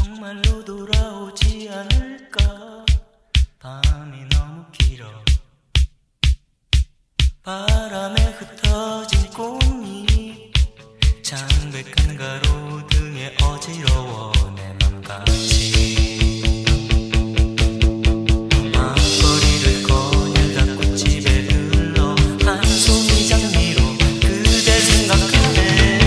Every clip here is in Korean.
정말로 돌아오지 않을까. 밤이 너무 길어. 바람에 흩어진 꽃잎, 창백한 가로등에 어지러워 내 맘같이. 앞거리를 거닐다 꽃집에 들러 한송이 장미로 그대 생각하네.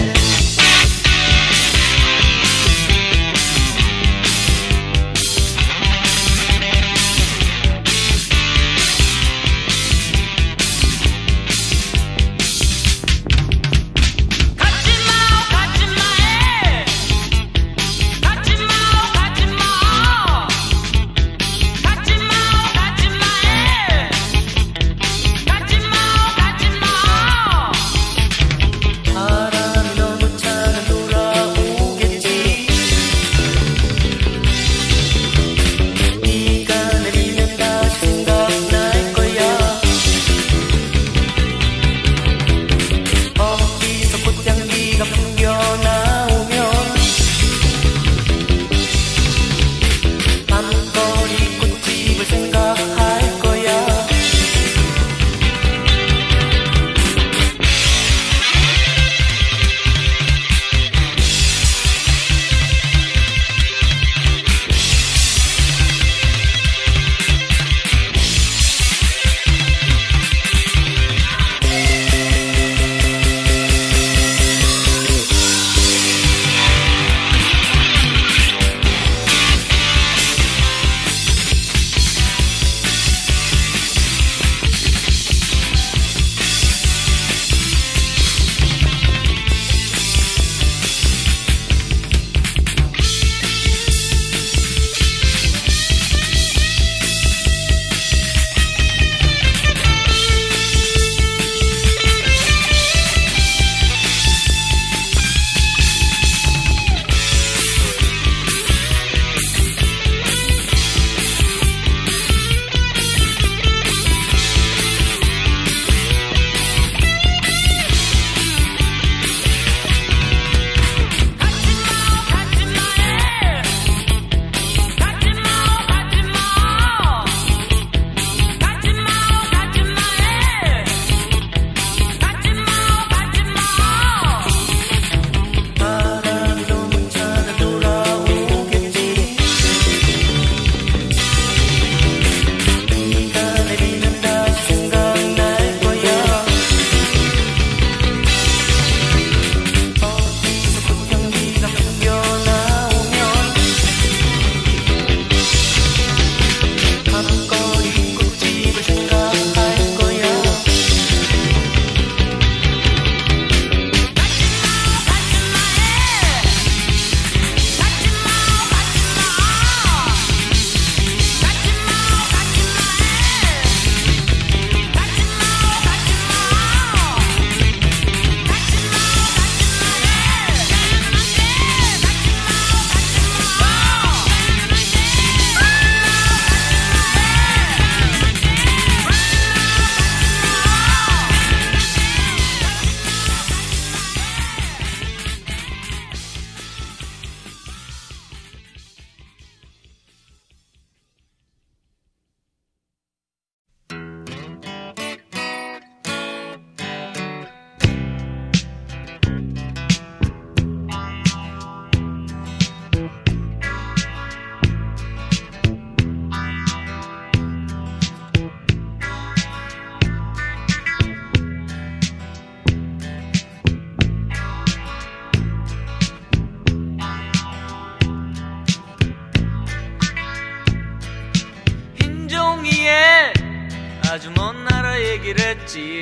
아주 먼 나라 얘기를 했지.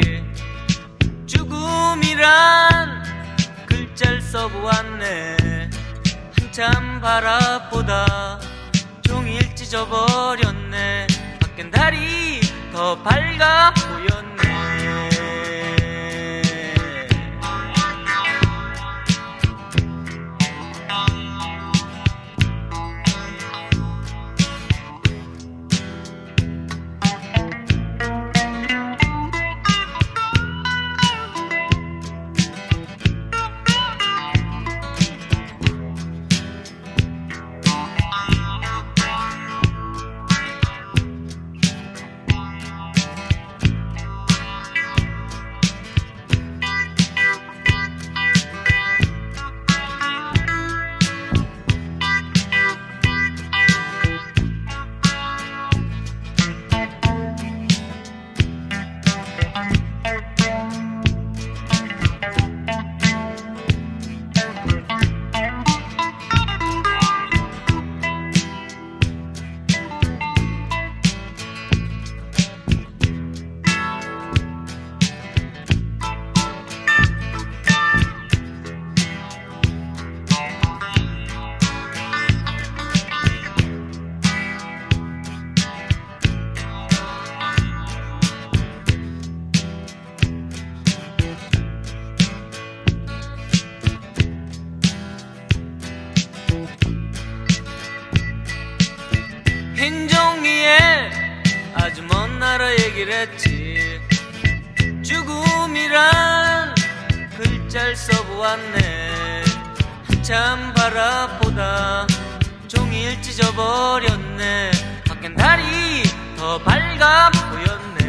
죽음이란 글자를 써보았네. 한참 바라보다 종일 찢어버렸네. 밖엔 달이 더 밝아 보였네. 얘기를 했지. 죽음이란 글자를 써보았네. 한참 바라보다 종일 찢어버렸네. 밖엔 달이 더 밝아 보였네.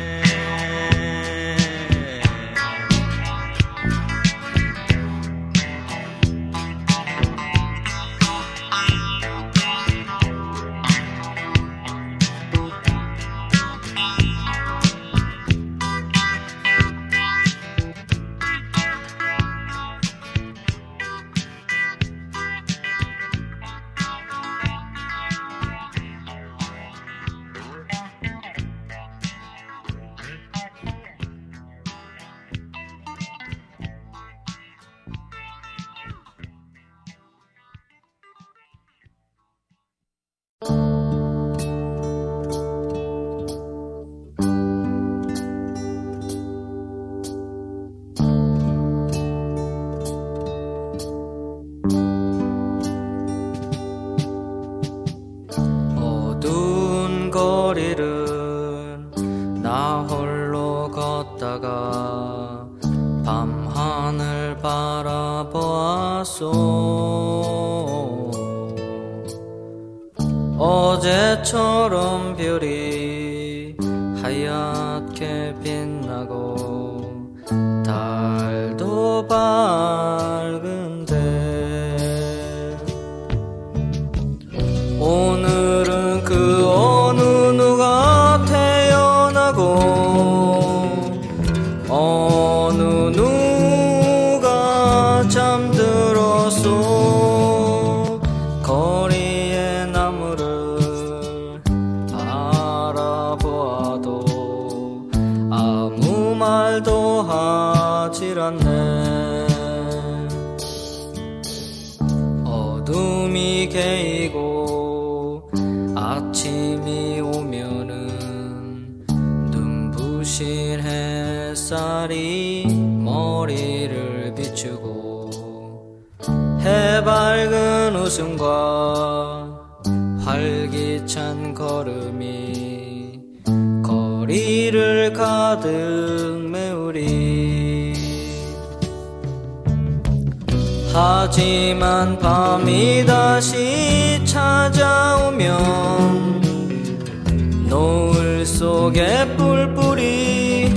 어두운 거리를 나 홀로 걷다가 밤하늘 바라보았소. 어제처럼 별이 하얗게 빛나고 달도 밝은데 오늘은 그 어느 누가 태어나고 어느 누가 잠들었소. 거리의 나무를 바라보아도 아무 말도 하질 않네. 어둠이 개이고 아침이 오면은 눈부신 햇살이 머리를 비추고 해밝은 웃음과 활기찬 걸음이 거리를 가득 메우리. 하지만 밤이 다시 찾아오면 노을 속에 뿔뿔이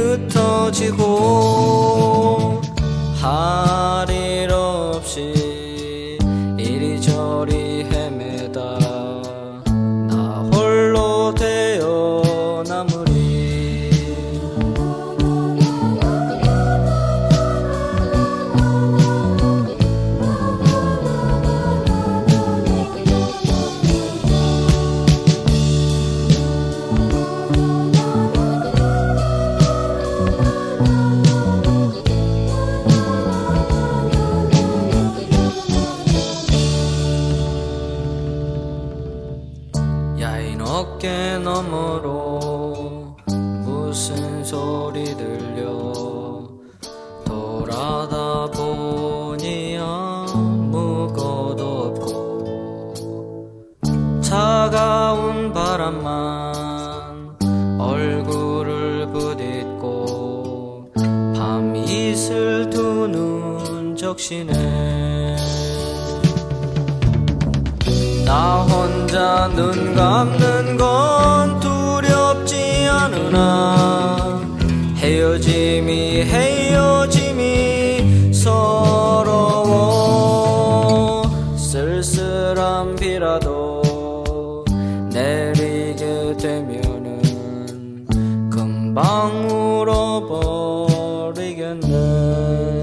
흩어지고 할 일 없이 이리저리 헤매다 나 홀로 되어 남으리. 야인 어깨 너머로 무슨 소리 들려 돌아다 보니 아무것도 없고 차가운 바람만 얼굴을 부딪고 밤이슬 두 눈 적시네. 나 혼자 눈 감는 건 두렵지 않으나 헤어짐이 서러워. 쓸쓸한 비라도 내리게 되면은 금방 울어버리겠네.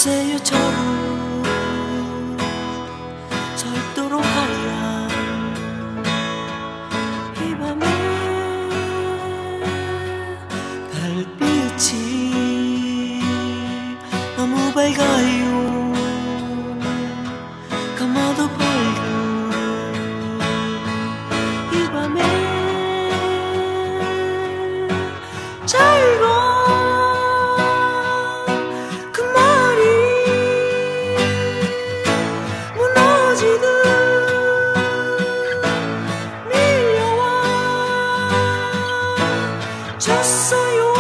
주세요 저를 절도로 하얀 이 밤에 달빛이 너무 밝아요. 감아도 밝은 이 밤에 짧은 졌어요.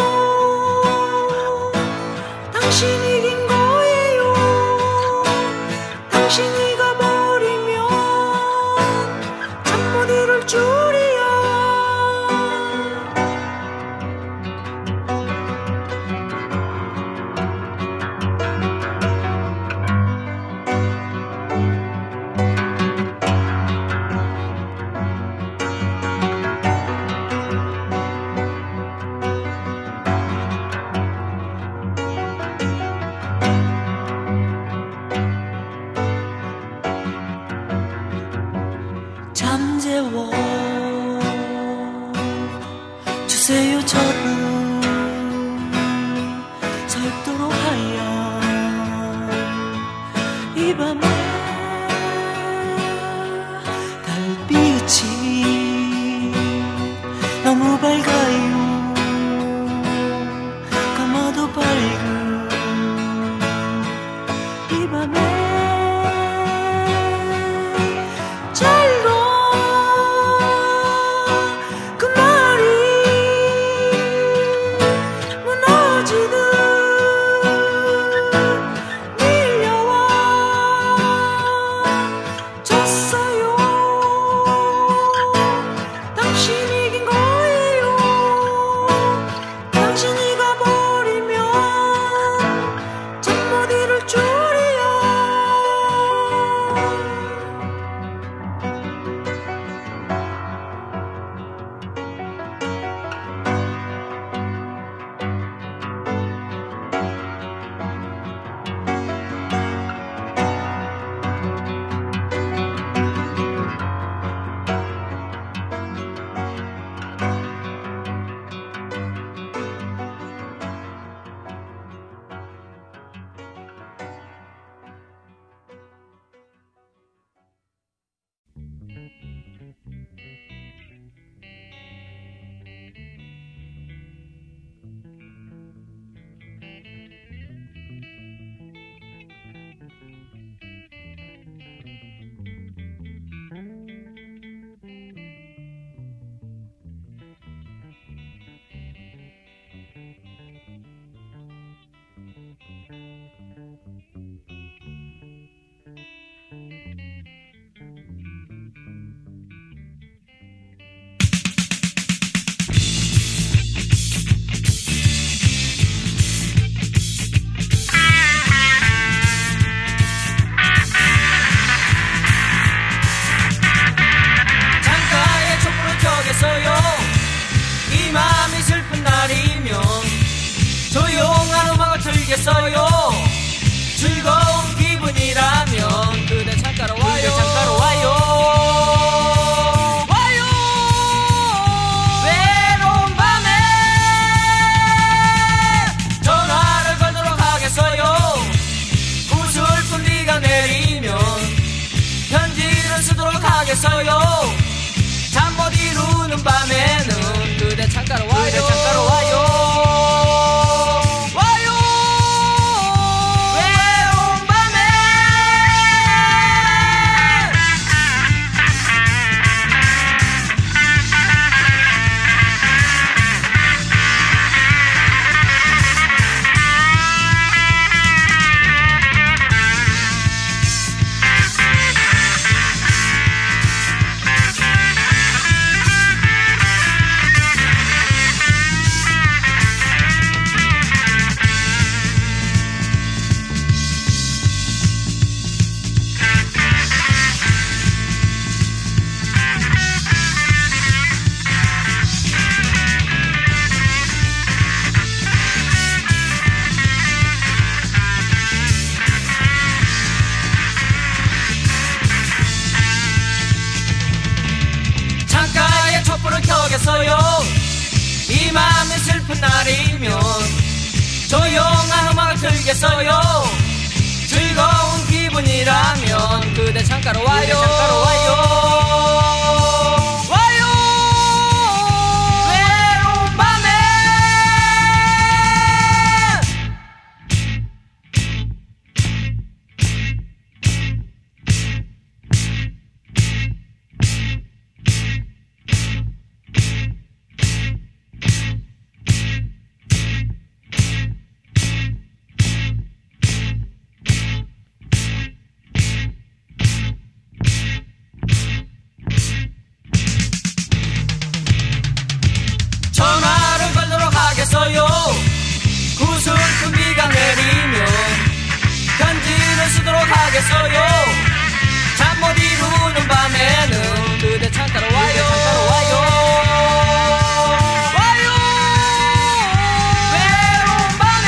당신이 이긴 거예요. 당신이 가버리면 잠 못 이룰 줄이야. 잠재워 주세요 저를 절도로 하얀 이 밤에 달빛이 너무 밝아요. 감아도 밝은 이 밤에 무너지듯 날이면 조용한 음악을 틀겠어요. 즐거운 기분이라면 그대 창가로 와요. 와요 외로운 밤에. 전화를 걸도록 하겠어요. 구슬픈 비가 내리면 편지를 쓰도록 하겠어요. 잠 못 이루는 밤에는 그대 창가로 와요. 와요 외로운 밤에.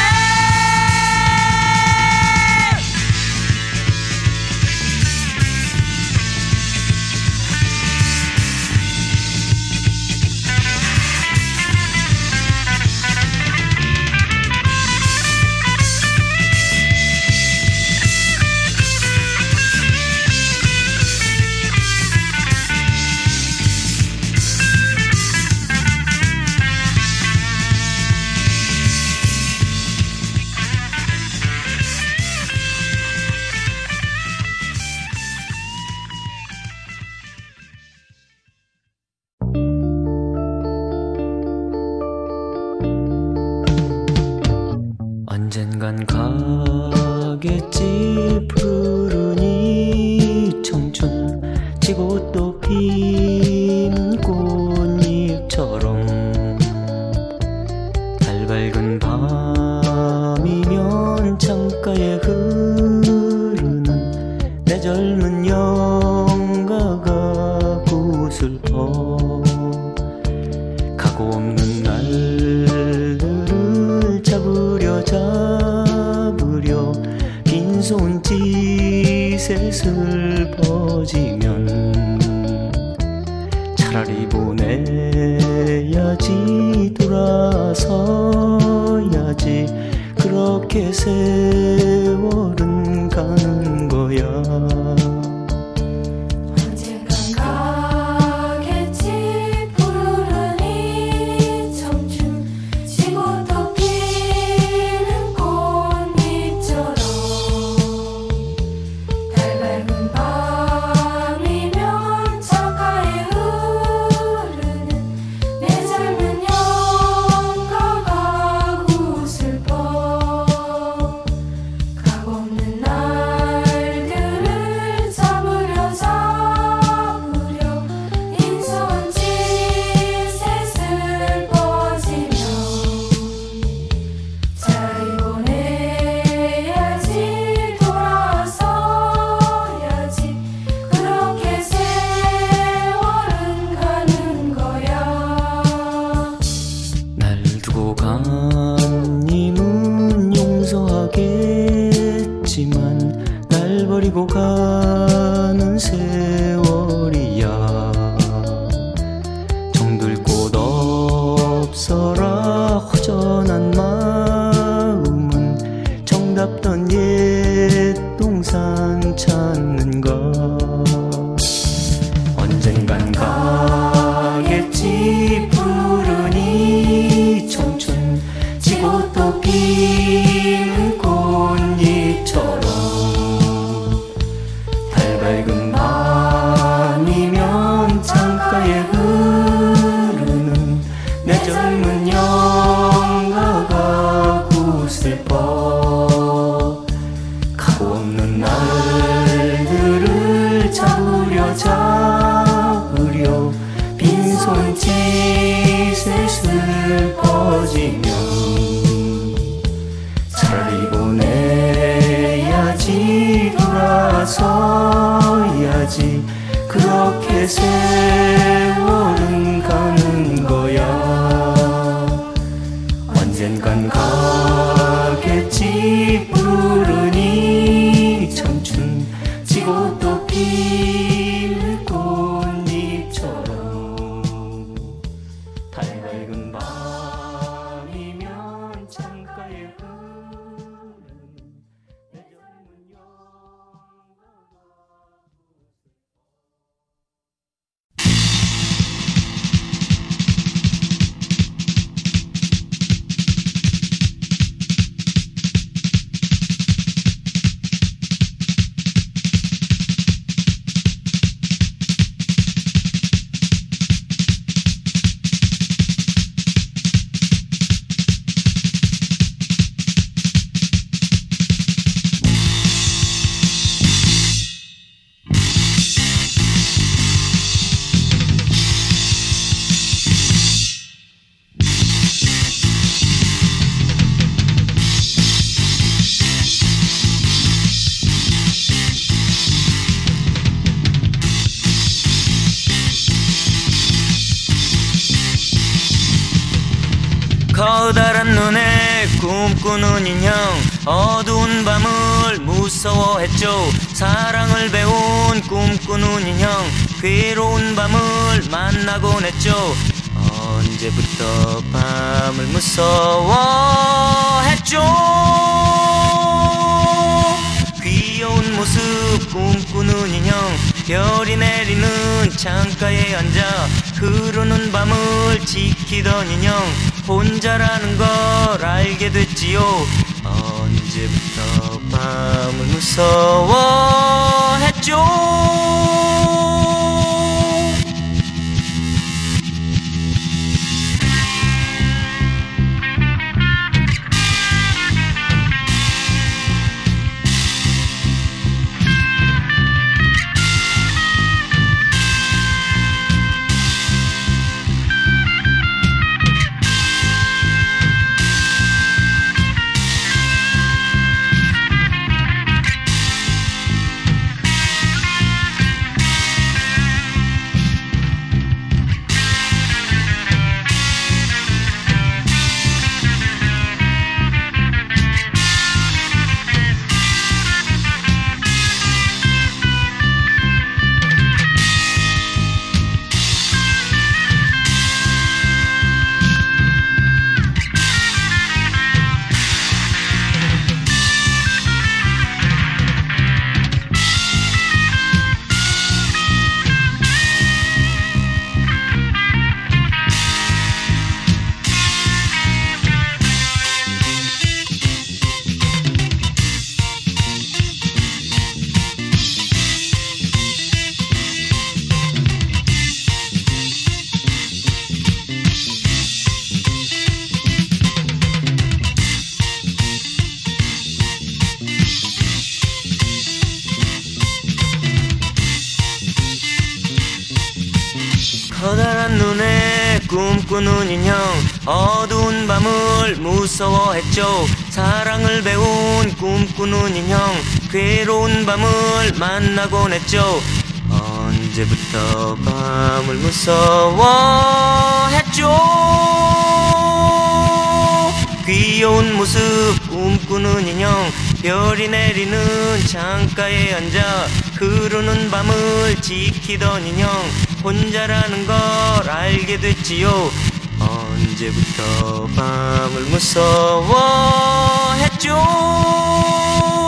언젠간 가겠지 푸른 이 청춘 지고 또 피는 꽃잎처럼 달 밝은 밤이면 창가에 흐르는 내 젊은 영가가 고슬퍼 가고 없는 날들을 잡으려 빈손짓에 슬퍼지면 차라리 보내야지 돌아서야지 그렇게 세월은 가는 거야. 날 버리고 가는 세월이야. 정들 곳 없어라 허전한 마음은 정답던 옛 동산 찾는 것. 언젠간 가겠지 푸른 이 청춘 지고 또 피는 꽃잎처럼 밝은 밤이면 창가에 흐르는 내 젊은 영가가 고슬퍼 가고 없는 날들을 잡으려 빈손짓에 슬퍼지면 차라리 보내야지 돌아서야지 그렇게 세월은 가는 거야. 언젠간 가겠지 푸른 이 청춘 지고 또 피는 꽃잎처럼 달 밝은 밤이면 꿈꾸는 인형 어두운 밤을 무서워했죠. 사랑을 배운 꿈꾸는 인형 괴로운 밤을 만나곤 했죠. 언제부터 밤을 무서워했죠. 귀여운 모습 꿈꾸는 인형 별이 내리는 창가에 앉아 흐르는 밤을 지키던 인형 혼자라는 걸 알게 됐지요. 언제부터 밤을 무서워했죠. 커다란 눈에 꿈꾸는 인형 어두운 밤을 무서워했죠. 사랑을 배운 꿈꾸는 인형 괴로운 밤을 만나곤 했죠. 언제부터 밤을 무서워했죠. 귀여운 모습 꿈꾸는 인형 별이 내리는 창가에 앉아 흐르는 밤을 지키던 인형 혼자라는 걸 알게 됐지요. 언제부터 밤을 무서워했죠.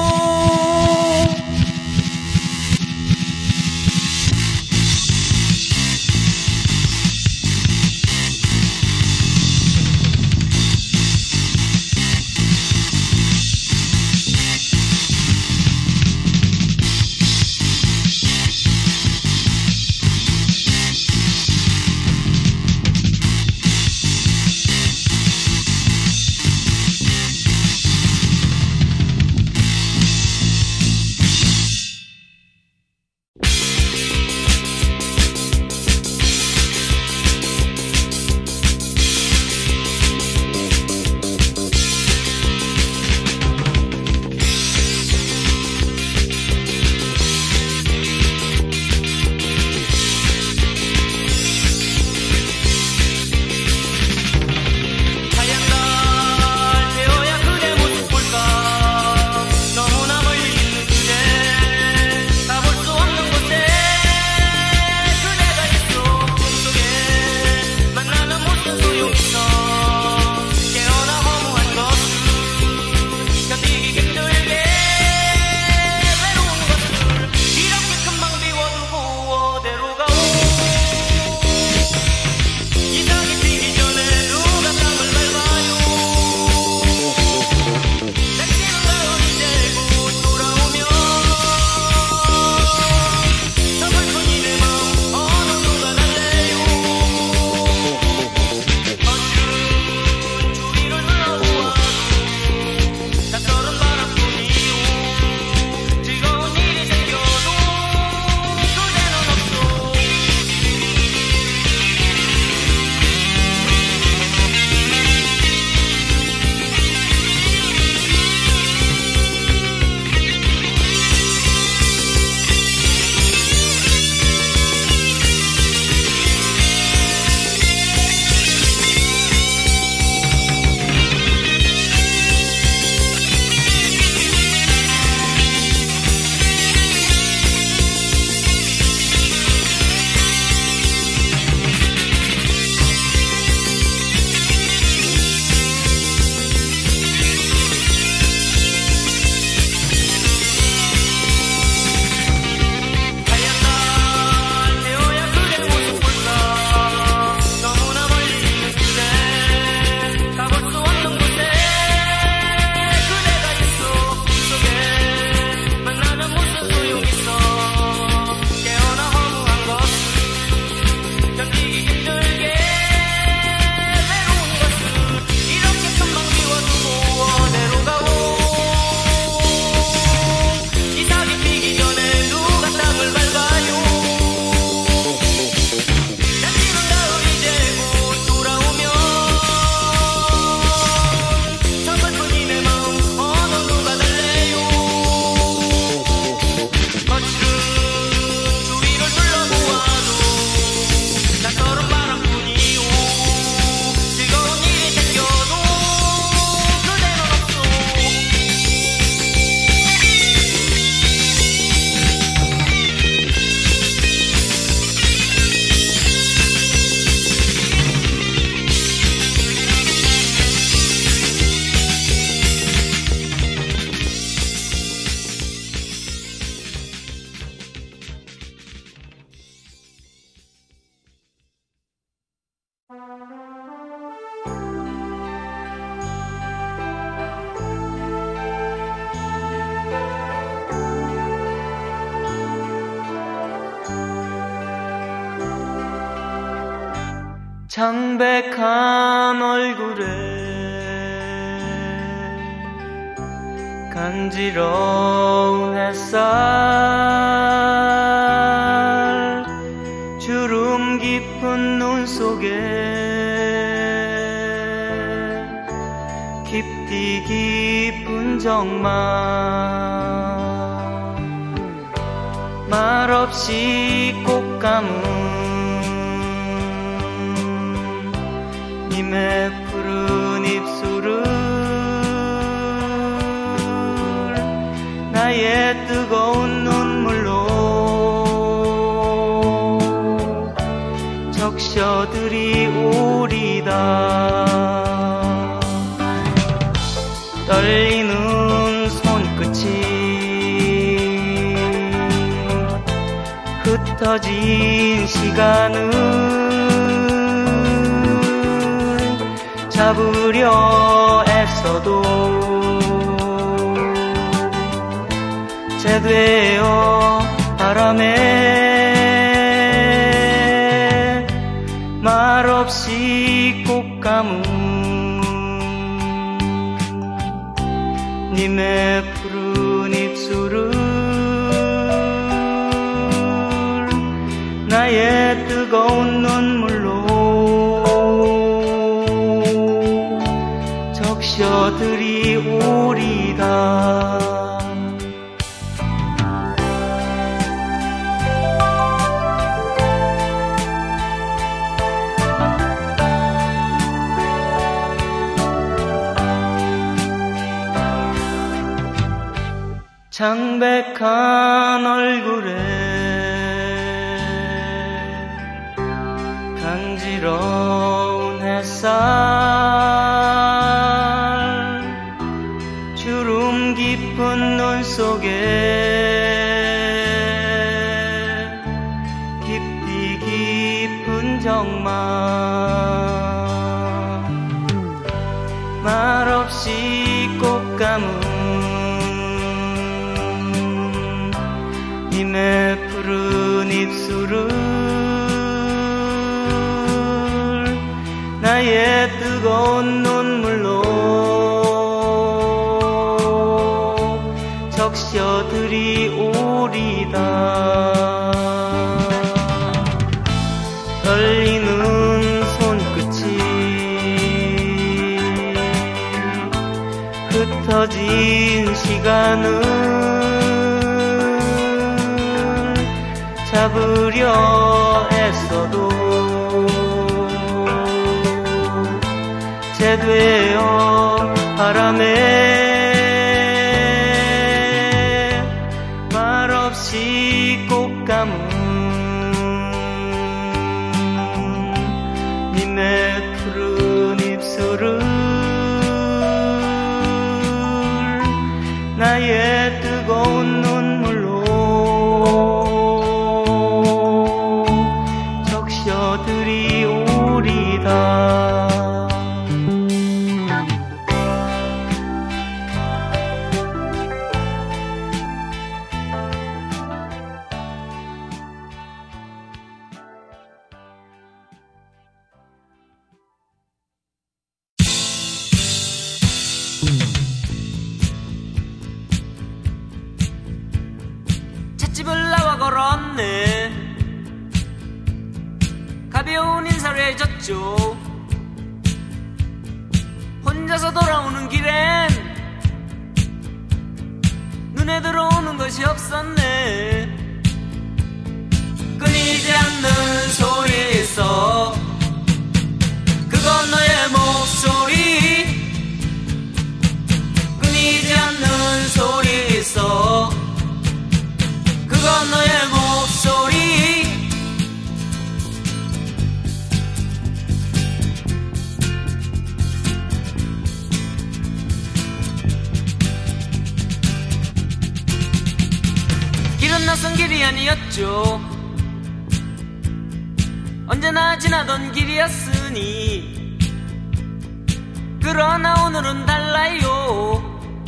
창백한 얼굴에 간지러운 햇살, 주름 깊은 눈 속에 깊디 깊은 정말, 말없이 꼭 감은 님의 푸른 입술을 나의 뜨거운 눈물로 적셔드리오리다. 떨리는 손끝이 흩어진 시간을 잡으려 애써도 제되어 바람에 말없이 꼭 감은 님의 푸른 입술을 나의 뜨거운 눈물로 적셔드리오리다. 창백한 얼굴에 간지러운 햇살, 주름 깊은 눈 속에 깊디 깊은 정말, 말없이 꼭 감은 님의 푸른 입술을 나의 뜨거운 눈물로 적셔드리오리다. 떨리는 손끝이 흩어진 시간을 잡으려 애써도 제되어 바람에 말없이 꼭 감은 님의 푸른 입술을 나의 뜨거운 눈물로 적셔드리오리다. 찻집을 나와 걸었네. 가벼운 인사를 해줬죠. 혼자서 돌아오는 길엔 눈에 들어오는 것이 없었네. 끊이지 않는 소리 있어. 그건 너의 목소리. 끊이지 않는 소리 있어. 그건 너의 목소리. 길은 낯선 길이 아니었죠. 언제나 지나던 길이었으니. 그러나 오늘은 달라요.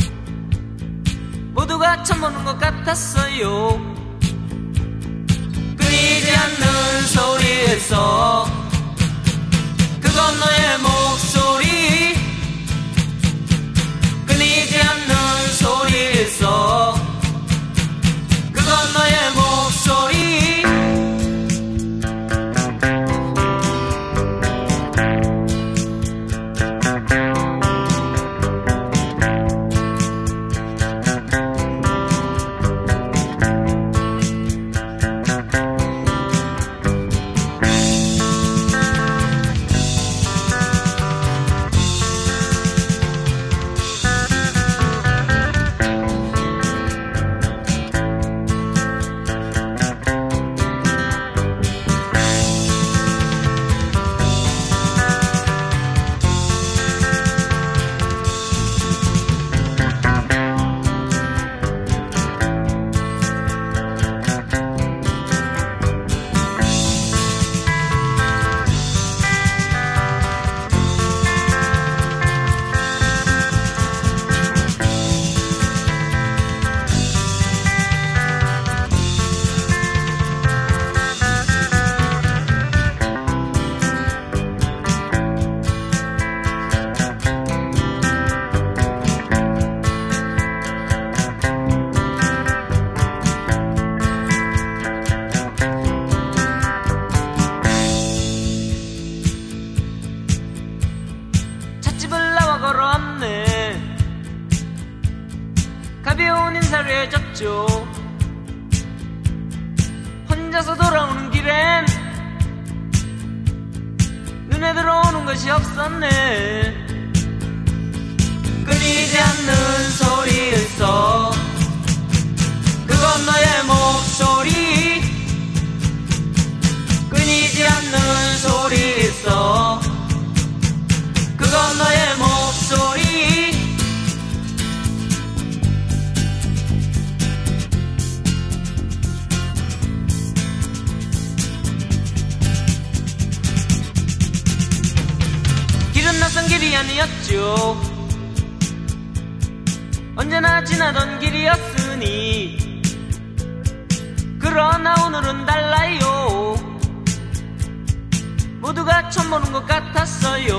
모두가 처음 보는 것 같았어요. 끊이지 않는 소리에서 가벼운 인사를 해줬죠. 혼자서 돌아오는 길엔 눈에 들어오는 것이 없었네. 끊이지 않는 소리에서 그건 너의 목소리. 끊이지 않는 소리에서 그건 너의 목소리. 길은 낯선 길이 아니었죠. 언제나 지나던 길이었으니. 그러나 오늘은 달라요. 모두가 처음 보는 것 같았어요.